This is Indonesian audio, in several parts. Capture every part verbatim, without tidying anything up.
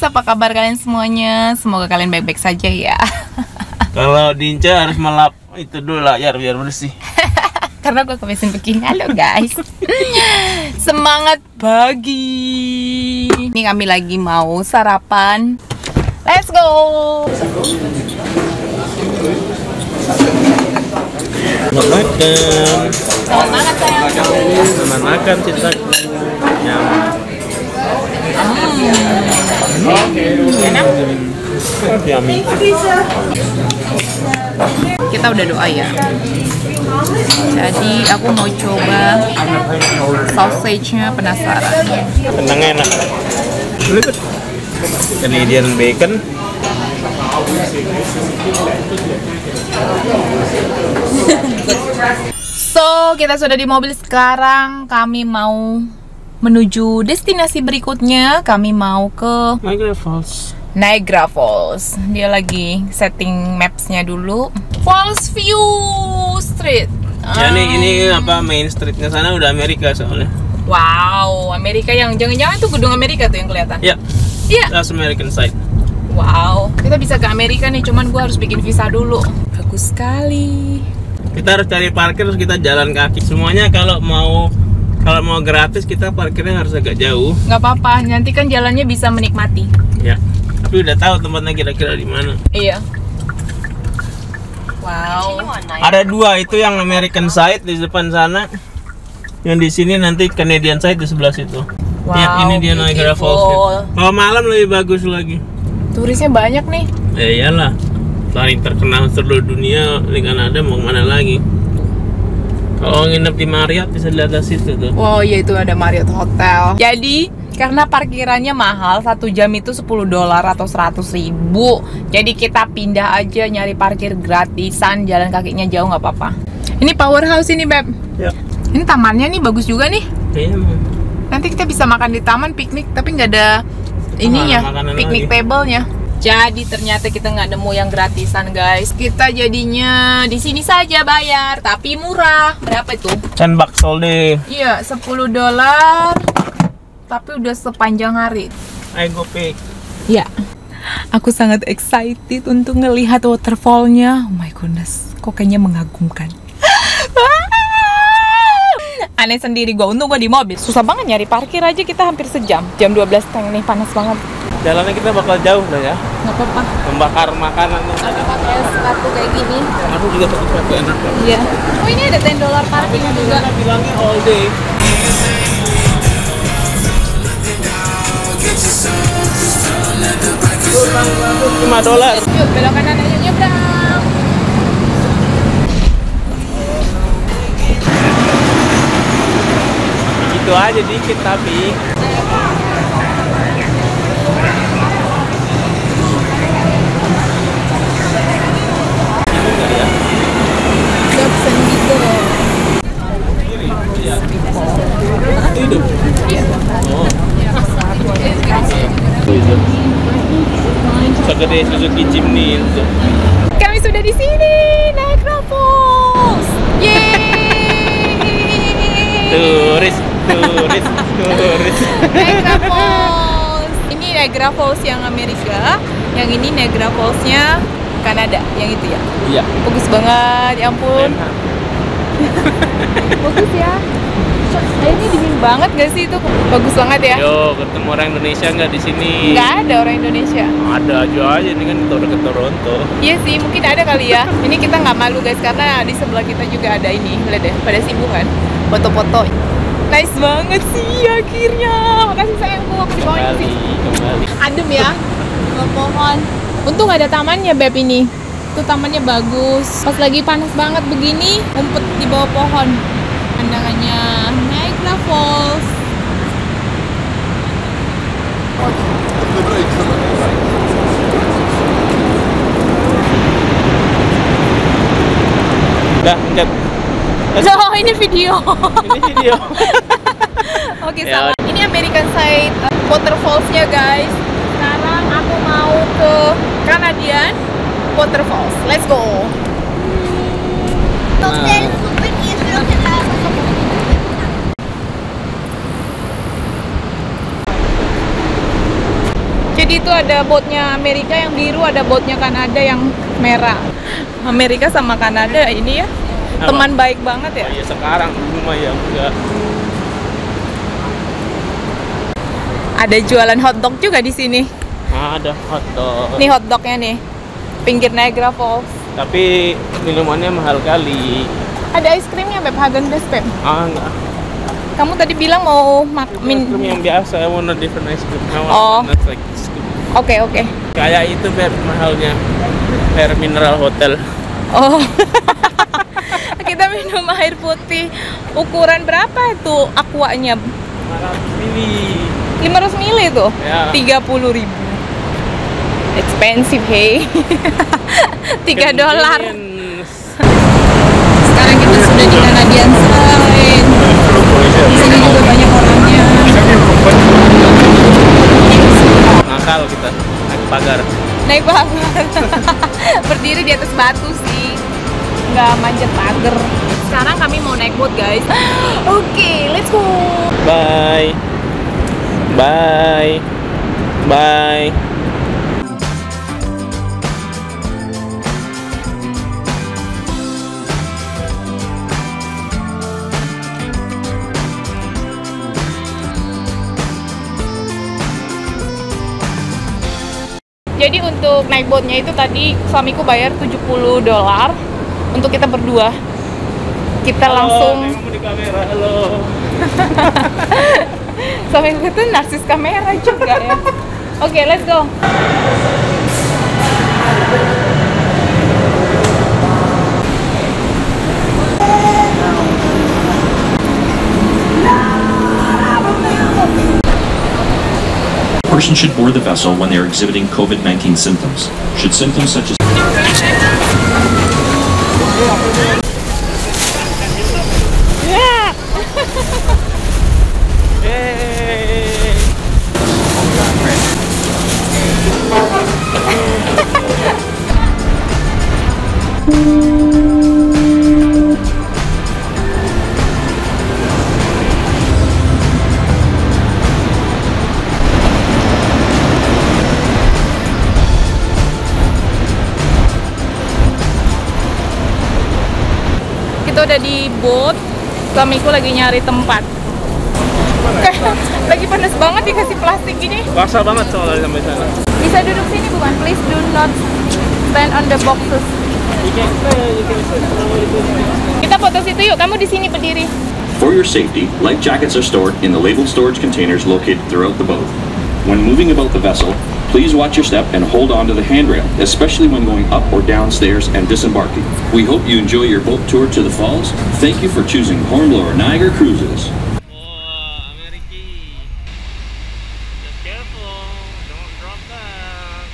apa kabar kalian semuanya? Semoga kalian baik-baik saja ya. Kalau Dinca harus melap itu dulu lah ya biar bersih. Karena gue kebiasaan begini. Halo guys. Semangat pagi. Ini kami lagi mau sarapan. Let's go. Selamat makan. Selamat makan sayang. Selamat makan cinta. Nyam. Enak. Yummy. Kita udah doa ya. Jadi aku mau coba sausage-nya, penasaran. Kentangnya enak. Canadian bacon. So, kita sudah di mobil sekarang. Kami mau menuju destinasi berikutnya. Kami mau ke Niagara Falls. Niagara Falls. Dia lagi setting maps-nya dulu. Falls View Street. Ya nih, ini apa main streetnya sana udah Amerika soalnya. Wow, Amerika yang jangan-jangan tuh gedung Amerika tuh yang kelihatan. Ya. Iya. That's American side. Wow, kita bisa ke Amerika nih, cuman gua harus bikin visa dulu. Bagus sekali. Kita harus cari parkir terus kita jalan kaki. Semuanya kalau mau kalau mau gratis kita parkirnya harus agak jauh. Nggak apa-apa, nanti kan jalannya bisa menikmati. Ya. Tapi udah tahu tempatnya kira-kira di mana. Iya. Wow. Ada dua, itu yang American side di depan sana. Yang di sini nanti Canadian side di sebelah situ. Wow, Ya, ini dia Niagara beautiful. Falls. Kalau malam lebih bagus lagi. Turisnya banyak nih. Ya iyalah. Paling terkenal seluruh dunia di Kanada, mau kemana lagi? Kalau nginep di Marriott bisa lihat dari situ tuh. Wow, ya itu ada Marriott Hotel. Jadi karena parkirannya mahal, satu jam itu sepuluh dolar atau seratus ribu. Jadi kita pindah aja nyari parkir gratisan, jalan kakinya jauh nggak apa-apa. Ini powerhouse ini, Beb. Ya. Ini tamannya nih bagus juga nih. Iya. Nanti kita bisa makan di taman piknik, tapi nggak ada ininya, makanan piknik lagi. table-nya. Jadi ternyata kita nggak nemu yang gratisan, guys. Kita jadinya di sini saja bayar, tapi murah. Berapa itu? Ten bucks all day. Iya, sepuluh dolar. Tapi udah sepanjang hari. I go pick. Ya, aku sangat excited untuk ngelihat waterfallnya. Oh my goodness, kok kayaknya mengagumkan. Aneh sendiri gue, untung gue di mobil. Susah banget nyari parkir aja, kita hampir sejam. Jam dua belas setengah nih, panas banget. Jalannya kita bakal jauh lah ya. Nggak apa-apa. Membakar makanan. Ada pakai sepatu kayak gini. Aku juga pakai sepatu enak. Iya. Oh ini ada ten dolar parking juga. Kita bilangnya all day. lima dolar. Yuk, belok kanan aja, nyebrang. Gitu aja dikit tapi. Dobson gitu. Hidup. Iya. Oh. Segede Suzuki Jimny itu. Kami sudah di sini, Niagara Falls. Yeay. Turis, turis, turis. Niagara Falls. Ini Niagara Falls yang Amerika, yang ini Niagara Falls-nya Kanada, yang itu ya. Iya. Bagus banget, ya ampun. Bagus ya. Nah, ini dingin banget gak sih itu? Bagus banget ya. Yo, ketemu orang Indonesia nggak di sini? Nggak ada orang Indonesia. Ada aja aja, ini kan kita udah ke Toronto. Iya sih, mungkin ada kali ya. Ini kita nggak malu guys, karena di sebelah kita juga ada ini. Lihat deh, pada sibuk kan foto-foto. Nice banget sih akhirnya. Makasih sayangku, aku dibawain Kembali, sih. kembali. Adem ya, bawah pohon. Untung ada tamannya Beb ini. Itu tamannya bagus. Pas lagi panas banget begini, ngumpet di bawah pohon. Pandangannya Niagara Falls. Udah, pencet. Oh, ini video. Ini video. Oke, Ya. sama. Ini American Side uh, Waterfalls-nya guys. Sekarang aku mau ke Canadian Waterfalls. Let's go. Nah. Jadi itu ada boatnya Amerika yang biru, ada boatnya Kanada yang merah. Amerika sama Kanada ini ya Apa? teman baik banget ya. Oh, iya sekarang rumah ya enggak. Ada jualan hotdog juga di sini. Ada hotdog. Nih hotdognya nih, pinggir Niagara Falls. Tapi minumannya mahal kali. Ada es krimnya Beb, Häagen-Dazs Beb. Ah enggak. Kamu tadi bilang mau mak Es min. krim yang biasa, I want a different ice cream. I want Oh. not like this cream. Oke oke. Kayak itu Beb mahalnya. Air mineral hotel. Oh. Kita minum air putih. Ukuran berapa tuh aquanya? lima ratus mili. lima ratus mili tuh? Ya. tiga puluh ribu. Expensive, hey. tiga dolar. Convenience. Sekarang kita sudah di Canadian Side. Di sini juga banyak orangnya. Nakal kita naik pagar. Naik pagar. Berdiri di atas batu sih. Nggak manjat pagar. Sekarang kami mau naik boat, guys. Oke, okay, let's go. Bye. Bye. Bye. Jadi untuk naik boatnya itu tadi suamiku bayar tujuh puluh dolar untuk kita berdua. Kita Halo, langsung kamu di kamera. Halo. suamiku itu narsis kamera juga ya. Oke, okay, let's go. A person should board the vessel when they are exhibiting COVID nineteen symptoms. Should symptoms such as Yeah. Hey. Kita udah di boat, suamiku lagi nyari tempat. Kayak lagi panas banget dikasih plastik gini. Basah banget soalnya sampai sana. Bisa duduk sini bukan? Please do not stand on the boxes. You can stay, you can stay. Kita foto situ yuk, kamu di sini berdiri. For your safety, life jackets are stored in the labeled storage containers located throughout the boat. When moving about the vessel, please watch your step and hold on to the handrail, especially when going up or downstairs and disembarking. We hope you enjoy your boat tour to the falls. Thank you for choosing Hornblower Niagara Cruises. Wah, Ameriki. Just careful, don't drop that.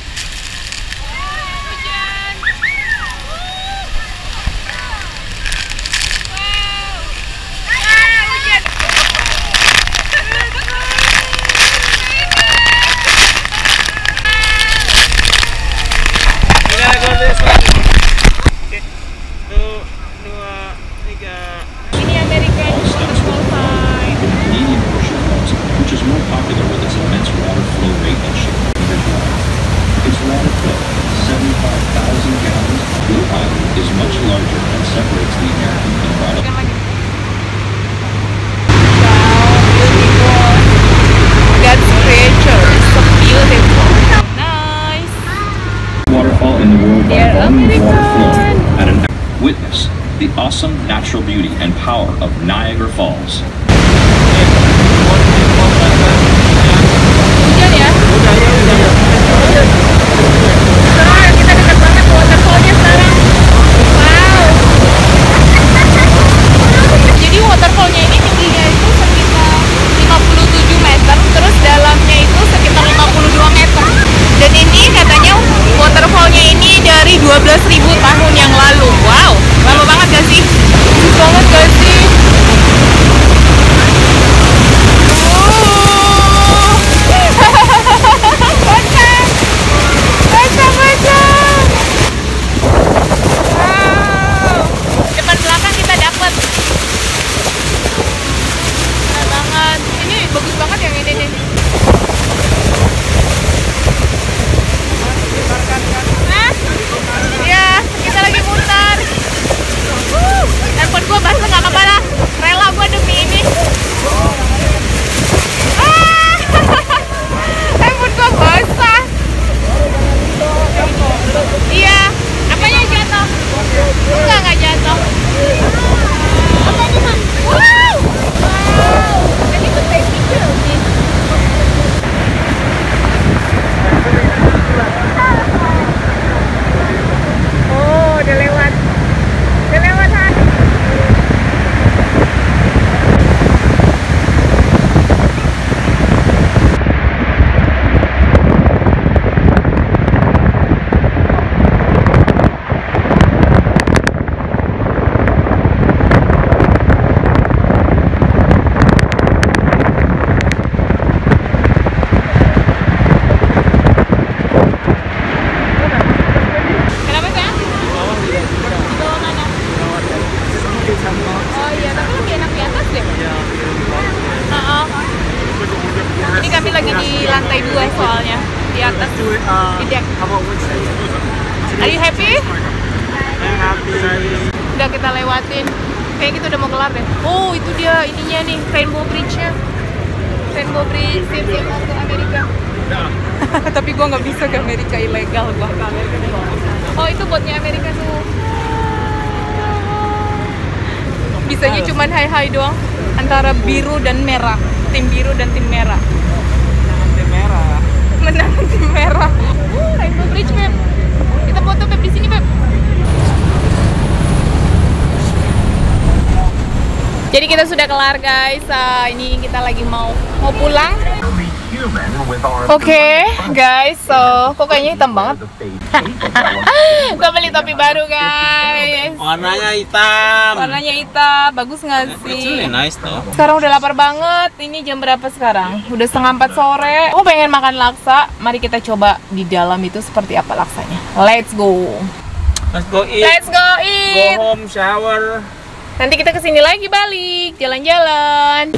Kita go this way. Oke, satu, dua, tiga. Ini American Waterfall Side. The Canadian Ocean Falls, which is more popular with its immense water flow rate and shape underground. Its water flow, seventy-five thousand gallons. Blue Island is much larger and separates the American and Raleigh. Wow, beautiful. God's creature is so beautiful. Nice. Waterfall in the world by They're volume of water flow American. at an witness the awesome natural beauty and power of Niagara Falls. Hujan ya? Sekarang kita dekat banget ke waterfallnya sekarang. Wow. Jadi waterfallnya ini tingginya itu sekitar lima puluh tujuh meter, terus dalamnya itu sekitar lima puluh dua meter. Dan ini katanya waterfallnya ini dari dua belas ribu tahun yang lalu. Wow, lama banget gak sih? Bagus banget gak sih? dua soalnya di atas di deck. Are you happy? Udah kita lewatin. Kayak gitu udah mau kelar deh. Oh itu dia ininya nih, Rainbow Bridge-nya. Rainbow Bridge, siap-siap mau ke Amerika. Tapi gua nggak bisa ke Amerika, ilegal gua ke Amerika. Oh itu botnya Amerika tuh. Bisanya cuman hai-hai doang antara biru dan merah, tim biru dan tim merah. Menang tim merah. Menang tim merah. Uh, Rainbow Bridge, Beb. Kita foto Beb di sini, Beb. Jadi kita sudah kelar guys. Uh, ini kita lagi mau mau pulang. Oke okay, guys, so kok kayaknya hitam banget. Gue beli topi baru guys. Warnanya hitam. Warnanya hitam, bagus nggak sih? Really nice tuh. Sekarang udah lapar banget. Ini jam berapa sekarang? Udah setengah empat sore. Aku pengen makan laksa. Mari kita coba di dalam itu seperti apa laksanya. Let's go. Let's go eat. Let's go eat. Go home, shower. Nanti kita kesini lagi balik, jalan-jalan.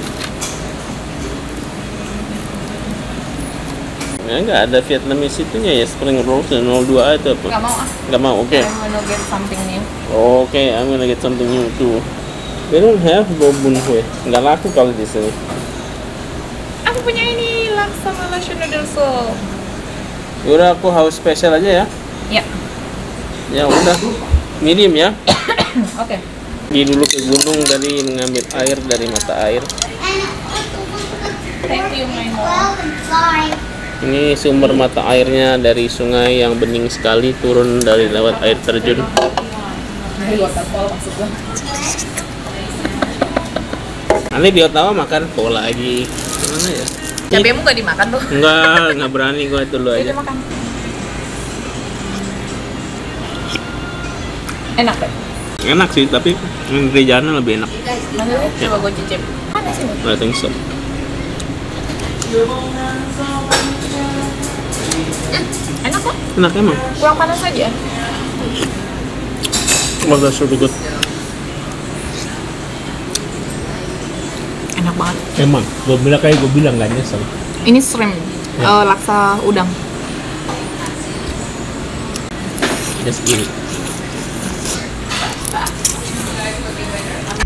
Ya nggak ada Vietnamese itunya ya, spring rolls dan nol dua itu apa? Gak mau ah. Nggak mau, oke. Okay. I'm gonna get something new. Oke, okay, I'm gonna get something new too. They don't have bobun kue. Nggak laku kalau di sini. Aku punya ini laksa Malaysian noodle soup. Udah aku haus spesial aja ya. Ya. Ya udah, medium ya. Oke. Okay. Pergi dulu ke gunung dari mengambil air dari mata air. Thank you my mom. Ini sumber mata airnya dari sungai yang bening sekali turun dari lewat air terjun. Dari waterfall maksudnya. Nanti di Ottawa makan pol lagi. Gimana ya? Cabemu gak dimakan tuh? Enggak, enggak berani gua itu dulu aja. Makan. Enak deh. Enak sih, tapi yang di jalan lebih enak. Mana nih? Coba gue cicip. Mana sini? I think so. Hmm, enak kok. Enak emang. Kurang panas aja. Oh, that's really good. Enak banget. Emang, gue bilang kayak gue bilang gak nyesel. Ini shrimp, Ya. uh, laksa udang. Just eat it.